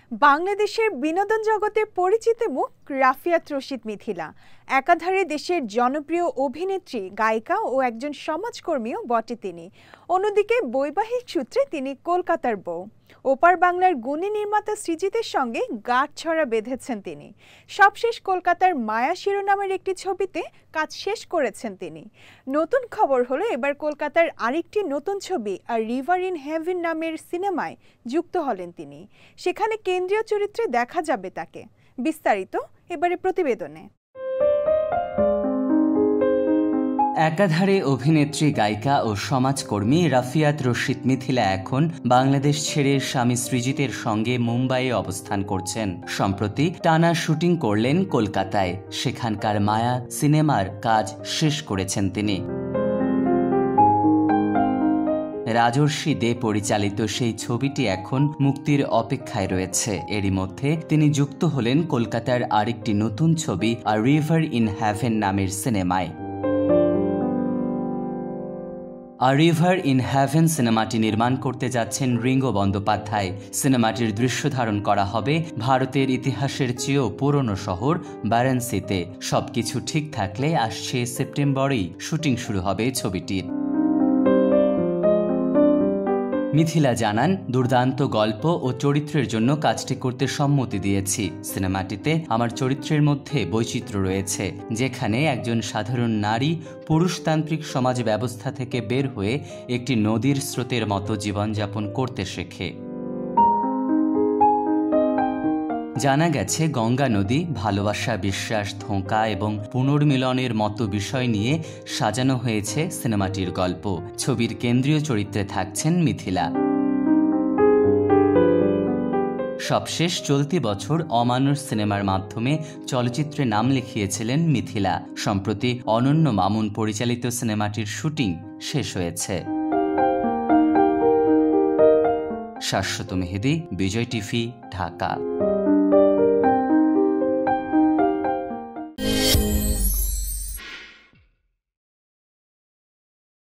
বাংলাদেশের বিনোদন জগতে পরিচিত মুখ রাফিয়াত রশিদ মিথিলা একাধারে দেশের জনপ্রিয় অভিনেত্রী, গায়িকা ও একজন সমাজকর্মীও বটে তিনি। অন্যদিকে বৈবাহিক সূত্রে তিনি কলকাতার বউ। ওপার বাংলার গুণী নির্মাতা সৃজিতের সঙ্গে গাঁটছড়া বেঁধেছেন তিনি। সবশেষ কলকাতার মায়া শিরোনামের একটি ছবিতে কাজ শেষ করেছেন তিনি। নতুন খবর হলো এবার কলকাতার আরেকটি নতুন ছবি আর রিভার ইন হেভেন নামের সিনেমায় যুক্ত হলেন তিনি। সেখানে কেন্দ্রীয় চরিত্রে দেখা যাবে তাকে। বিস্তারিত এবারে প্রতিবেদনে। একাধারে অভিনেত্রী, গায়িকা ও সমাজকর্মী রাফিয়াত রশিদ মিথিলা এখন বাংলাদেশ ছেড়ে স্বামী সৃজিতের সঙ্গে মুম্বাইয়ে অবস্থান করছেন। সম্প্রতি টানা শুটিং করলেন কলকাতায়। সেখানকার মায়া সিনেমার কাজ শেষ করেছেন তিনি। রাজর্ষি দে পরিচালিত সেই ছবিটি এখন মুক্তির অপেক্ষায় রয়েছে। এরই মধ্যে তিনি যুক্ত হলেন কলকাতার আরেকটি নতুন ছবি আর রিভার ইন হেভেন নামের সিনেমায়। আর রিভার ইন হেভেন সিনেমাটি নির্মাণ করতে যাচ্ছেন রিঙ্গো বন্দ্যোপাধ্যায়। সিনেমাটির দৃশ্য ধারণ করা হবে ভারতের ইতিহাসের চেয়েও পুরনো শহর বারাণসীতে। সবকিছু ঠিক থাকলে আসছে সেপ্টেম্বরেই শুটিং শুরু হবে ছবিটির। মিথিলা জানান, দুর্দান্ত গল্প ও চরিত্রের জন্য কাজটি করতে সম্মতি দিয়েছি। সিনেমাটিতে আমার চরিত্রের মধ্যে বৈচিত্র্য রয়েছে, যেখানে একজন সাধারণ নারী পুরুষতান্ত্রিক সমাজ ব্যবস্থা থেকে বের হয়ে একটি নদীর স্রোতের মতো জীবনযাপন করতে শেখে। জানা গেছে, গঙ্গা নদী, ভালোবাসা, বিশ্বাস, ধোঁকা এবং পুনর্মিলনের মতো বিষয় নিয়ে সাজানো হয়েছে সিনেমাটির গল্প। ছবির কেন্দ্রীয় চরিত্রে থাকছেন মিথিলা। সবশেষ চলতি বছর অমানুষ সিনেমার মাধ্যমে চলচ্চিত্রে নাম লিখিয়েছিলেন মিথিলা। সম্প্রতি অনন্য মামুন পরিচালিত সিনেমাটির শুটিং শেষ হয়েছে। শাশ্বত মেহেদী, বিজয় টিভি, ঢাকা।